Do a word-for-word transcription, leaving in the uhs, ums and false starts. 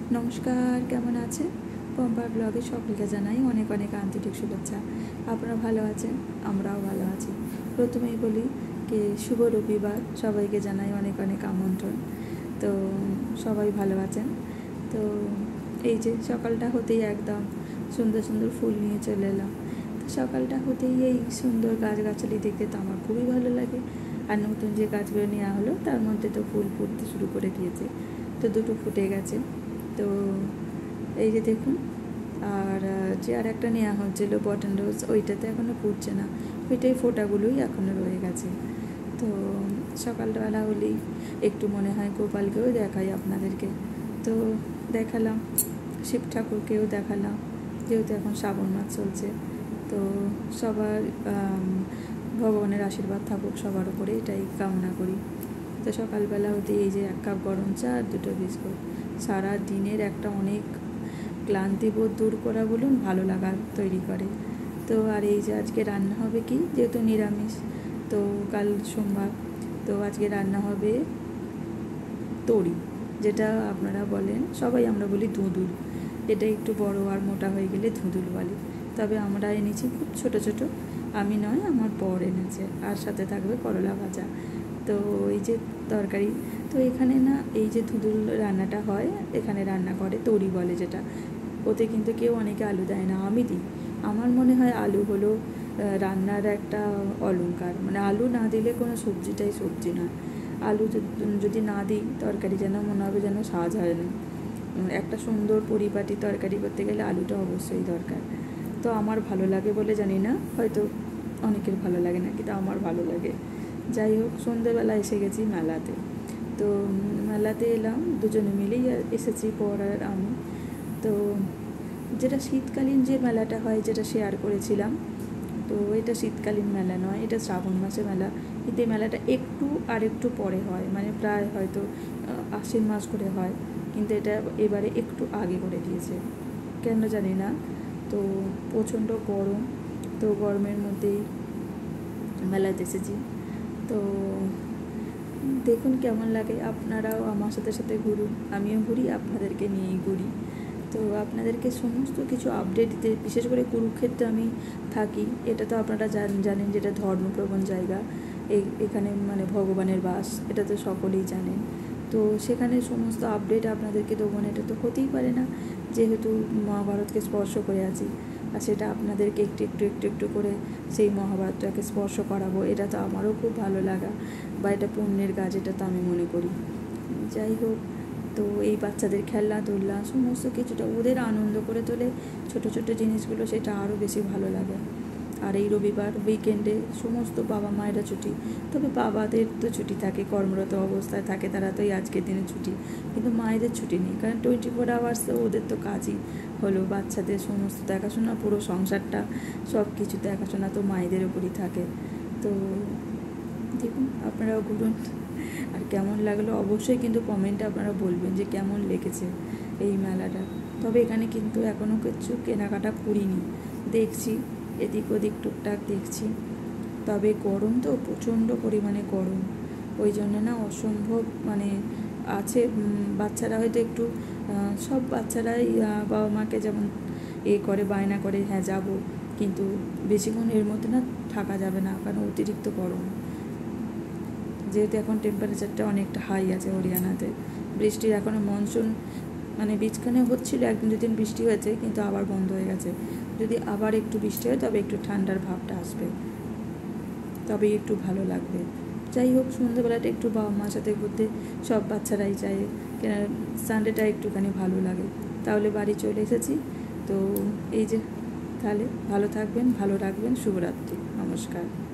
নমস্কার, কেমন আছেন? পম্পার ব্লগে সকলকে জানাই অনেক অনেক আন্তরিক শুভেচ্ছা। আপনারা ভালো আছেন? আমরাও ভালো আছি। প্রথমেই বলি যে শুভ রবিবার, সবাইকে জানাই অনেক অনেক আমন্ত্রণ। তো সবাই ভালো আছেন? তো এই যে সকালটা হতেই একদম সুন্দর সুন্দর ফুল নিয়ে চলে এলাম। তো সকালটা হতেই এই সুন্দর গাছগাছালি দেখতে তো আমার খুবই ভালো লাগে। আর নতুন যে গাছগুলো নেওয়া হলো তার মধ্যে তো ফুল ফুটতে শুরু করে দিয়েছে, তো দুটো ফুটে গেছে। তো এই যে দেখুন, আর যে আর একটা নেওয়া হচ্ছিলো বটন রোজ, ওইটাতে এখনও ফুটছে না, ওইটাই ফোটাগুলোই এখনও রয়ে গেছে। তো সকালবেলা হলেই একটু মনে হয় গোপালকেও দেখাই আপনাদেরকে, তো দেখালাম, শিব ঠাকুরকেও দেখালাম, যেহেতু এখন শ্রাবণ মাস চলছে। তো সবার ভগবানের আশীর্বাদ থাকুক সবার উপরে, এটাই কামনা করি। তো সকালবেলা হতে এই যে এক কাপ গরম চা আর দুটো বিস্কুট সারা দিনের একটা অনেক ক্লান্তিবোধ দূর করা বলুন, ভালো লাগা তৈরি করে। তো আর এই যে আজকে রান্না হবে কি, যেহেতু নিরামিষ, তো কাল সোমবার, তো আজকে রান্না হবে তরি, যেটা আপনারা বলেন, সবাই আমরা বলি ধুঁদুল। এটা একটু বড় আর মোটা হয়ে গেলে ধুঁদুল বলি, তবে আমরা এনেছি খুব ছোট ছোট, আমি নয় আমার বর এনেছে, আর সাথে থাকবে করলা ভাজা। তো এই যে তরকারি, তো এখানে না এই যে ধুঁদুল রান্নাটা হয়, এখানে রান্না করে তরি বলে যেটা, ওতে কিন্তু কেউ অনেকে আলু দেয় না, আমি দিই। আমার মনে হয় আলু হলো রান্নার একটা অলংকার, মানে আলু না দিলে কোনো সবজিটাই সবজি নয়। আলু যদি না দিই তরকারি যেন মনে হবে যেন স্বাদ হয় না। একটা সুন্দর পরিপাটি তরকারি করতে গেলে আলুটা অবশ্যই দরকার। তো আমার ভালো লাগে বলে জানি না, হয়তো অনেকের ভালো লাগে না, কিন্তু আমার ভালো লাগে। যাই হোক, সন্ধ্যেবেলা এসে গেছি মেলাতে। তো মেলাতে এলাম, দুজনে মিলেই এসেছি, পর আর আমি। তো যেটা শীতকালীন যে মেলাটা হয়, যেটা শেয়ার করেছিলাম, তো এটা শীতকালীন মেলা নয়, এটা শ্রাবণ মাসে মেলা। কিন্তু এই মেলাটা একটু আর একটু পরে হয়, মানে প্রায় হয়তো আশ্বিন মাস করে হয়, কিন্তু এটা এবারে একটু আগে করে দিয়েছে, কেন জানি না। তো প্রচণ্ড গরম, তো গরমের মধ্যেই মেলাতে এসেছি। তো দেখুন কেমন লাগে, আপনারাও আমার সাথে সাথে ঘুরুন, আমিও ঘুরি, আপনাদেরকে নিয়েই ঘুরি। তো আপনাদেরকে সমস্ত কিছু আপডেট দিতে, বিশেষ করে কুরুক্ষেত্রে আমি থাকি, এটা তো আপনারা জানেন যেটা ধর্মপ্রবণ জায়গা, এই এখানে মানে ভগবানের বাস, এটা তো সকলেই জানেন। তো সেখানে সমস্ত আপডেট আপনাদেরকে দেবো না, এটা তো হতেই পারে না, যেহেতু মহাভারতকে স্পর্শ করে আছি, আর সেটা আপনাদেরকে একটু একটু একটু একটু করে সেই মহাভারতটাকে স্পর্শ করাবো, এটা তো আমারও খুব ভালো লাগা, বা এটা পুণ্যের কাজ, এটা তো আমি মনে করি। যাই হোক, তো এই বাচ্চাদের খেলনা ধুলনা সমস্ত কিছুটা ওদের আনন্দ করে তোলে, ছোট ছোট জিনিসগুলো, সেটা আরও বেশি ভালো লাগে। আর এই রবিবার উইকেন্ডে সমস্ত বাবা মায়েরা ছুটি, তবে বাবাদের তো ছুটি থাকে, কর্মরত অবস্থায় থাকে তারা, তো এই আজকের দিনে ছুটি, কিন্তু মায়েদের ছুটি নেই, কারণ টোয়েন্টি ফোর আওয়ার্স তো ওদের তো কাজই হলো, বাচ্চাদের সমস্ত দেখাশোনা, পুরো সংসারটা, সব কিছু দেখাশোনা তো মায়েদের ওপরই থাকে। তো দেখুন, আপনারাও ঘুরুন, আর কেমন লাগলো অবশ্যই কিন্তু কমেন্টে আপনারা বলবেন যে কেমন লেগেছে এই মেলাটা। তবে এখানে কিন্তু এখনও কিছু কেনাকাটা করিনি, দেখছি এদিক ওদিক টুকটাক দেখছি, তবে গরম তো প্রচণ্ড পরিমাণে গরম, ওই জন্য না অসম্ভব মানে আছে। বাচ্চারা হয়তো একটু, সব বাচ্চারাই বাবা মাকে যেমন এ করে, বায়না করে হ্যাঁ যাব, কিন্তু বেশিক্ষণ এর মধ্যে না থাকা যাবে না, কারণ অতিরিক্ত গরম, যেহেতু এখন টেম্পারেচারটা অনেকটা হাই আছে হরিয়ানাতে। বৃষ্টির এখনও মনসুন মানে বীজখানে হচ্ছিল, একদিন দুদিন বৃষ্টি হয়েছে, কিন্তু আবার বন্ধ হয়ে গেছে। যদি আবার একটু বৃষ্টি হয় তবে একটু ঠান্ডার ভাবটা আসবে, তবেই একটু ভালো লাগবে। যাই হোক, সন্ধ্যেবেলাটা একটু বাবা মার সাথে ঘুরতে সব বাচ্চারাই চায়, কেন সানডেটা একটুখানি ভালো লাগে। তাহলে বাড়ি চলে এসেছি। তো এই যে, তাহলে ভালো থাকবেন, ভালো রাখবেন, শুভরাত্রি, নমস্কার।